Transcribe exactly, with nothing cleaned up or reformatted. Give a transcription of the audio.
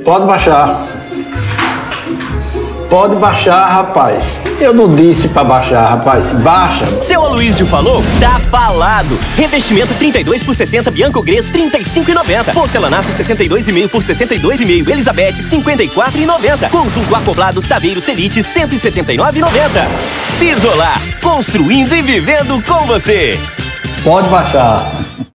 Pode baixar. Pode baixar, rapaz. Eu não disse pra baixar, rapaz. Baixa. Seu Aloysio falou? Tá falado. Revestimento trinta e dois por sessenta Bianco Gres trinta e cinco e noventa. Porcelanato sessenta e dois e meio por sessenta e dois e meio Elizabeth cinquenta e quatro e noventa. Conjunto acoplado Saveiro Celite cento e setenta e nove e noventa. Pisolar, construindo e vivendo com você. Pode baixar.